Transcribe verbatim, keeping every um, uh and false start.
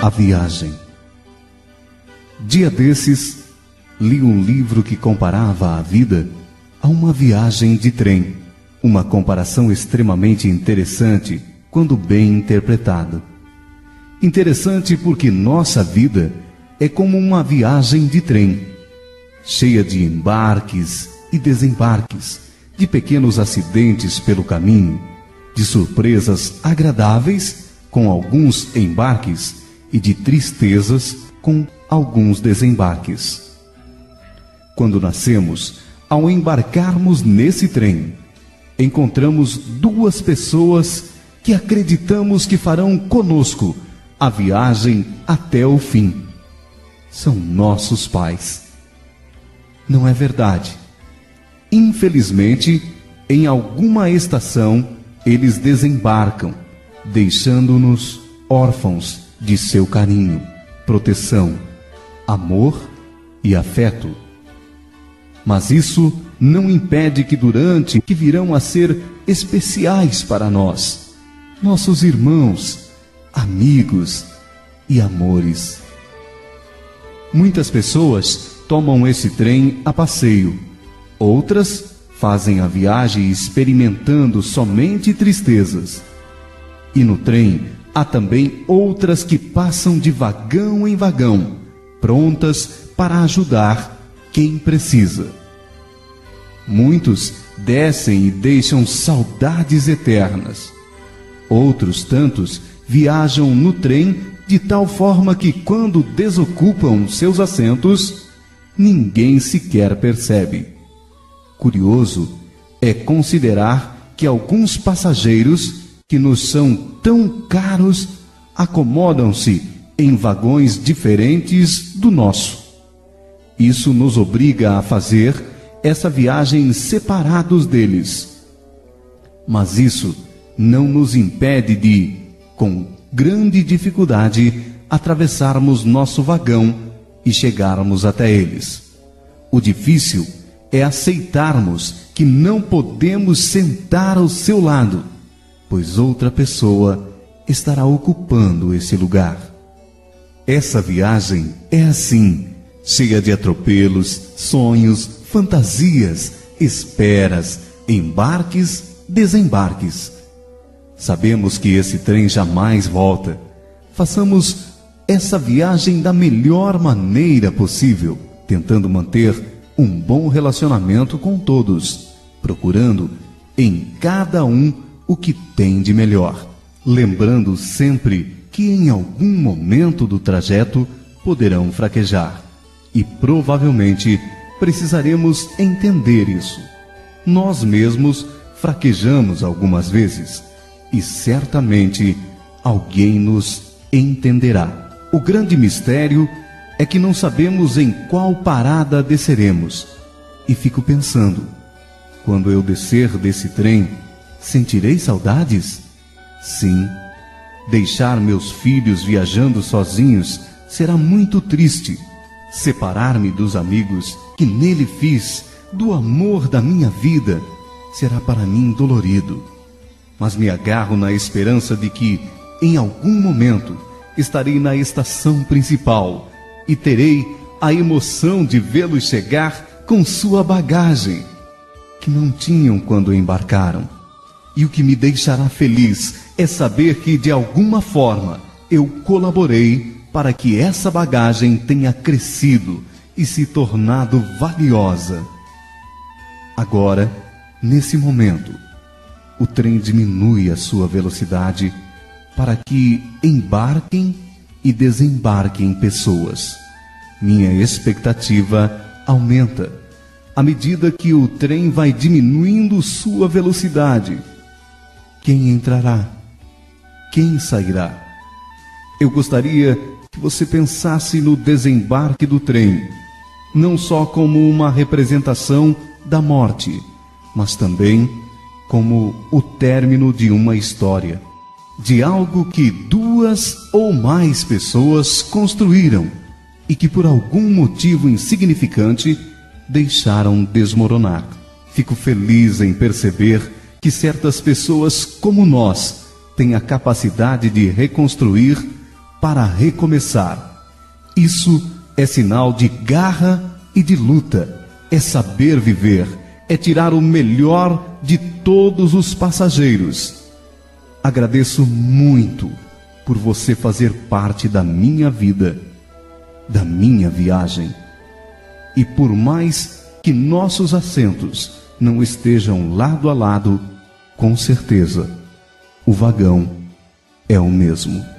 A viagem. Dia desses, li um livro que comparava a vida a uma viagem de trem. Uma comparação extremamente interessante quando bem interpretada. Interessante porque nossa vida é como uma viagem de trem, cheia de embarques e desembarques, de pequenos acidentes pelo caminho, de surpresas agradáveis com alguns embarques e de tristezas com alguns desembarques. Quando nascemos, ao embarcarmos nesse trem, encontramos duas pessoas que acreditamos que farão conosco a viagem até o fim. São nossos pais. Não é verdade? Infelizmente, em alguma estação, eles desembarcam, deixando-nos órfãos de seu carinho, proteção, amor e afeto. Mas isso não impede que durante que virão a ser especiais para nós, nossos irmãos, amigos e amores. Muitas pessoas tomam esse trem a passeio, outras fazem a viagem experimentando somente tristezas. E no trem há também outras que passam de vagão em vagão, prontas para ajudar quem precisa. Muitos descem e deixam saudades eternas. Outros tantos viajam no trem de tal forma que, quando desocupam seus assentos, ninguém sequer percebe. Curioso é considerar que alguns passageiros que nos são tão caros acomodam-se em vagões diferentes do nosso. Isso nos obriga a fazer essa viagem separados deles. Mas isso não nos impede de, com grande dificuldade, atravessarmos nosso vagão e chegarmos até eles. O difícil é aceitarmos que não podemos sentar ao seu lado, pois outra pessoa estará ocupando esse lugar. Essa viagem é assim, cheia de atropelos, sonhos, fantasias, esperas, embarques, desembarques. Sabemos que esse trem jamais volta. Façamos essa viagem da melhor maneira possível, tentando manter um bom relacionamento com todos, procurando em cada um o que tem de melhor, lembrando sempre que em algum momento do trajeto poderão fraquejar, e provavelmente precisaremos entender isso. Nós mesmos fraquejamos algumas vezes, e certamente alguém nos entenderá. O grande mistério é que não sabemos em qual parada desceremos. E fico pensando, quando eu descer desse trem, sentirei saudades? Sim. Deixar meus filhos viajando sozinhos será muito triste. Separar-me dos amigos que nele fiz, do amor da minha vida, será para mim dolorido. Mas me agarro na esperança de que, em algum momento, estarei na estação principal e terei a emoção de vê-los chegar com sua bagagem, que não tinham quando embarcaram. E o que me deixará feliz é saber que, de alguma forma, eu colaborei para que essa bagagem tenha crescido e se tornado valiosa. Agora, nesse momento, o trem diminui a sua velocidade para que embarquem e desembarquem pessoas. Minha expectativa aumenta à medida que o trem vai diminuindo sua velocidade. Quem entrará? Quem sairá? Eu gostaria que você pensasse no desembarque do trem, não só como uma representação da morte, mas também como o término de uma história, de algo que duas ou mais pessoas construíram e que por algum motivo insignificante deixaram desmoronar. Fico feliz em perceber que certas pessoas como nós têm a capacidade de reconstruir para recomeçar. Isso é sinal de garra e de luta. É saber viver, é tirar o melhor de todos os passageiros. Agradeço muito por você fazer parte da minha vida, da minha viagem. E por mais que nossos assentos não estejam lado a lado, com certeza, o vagão é o mesmo.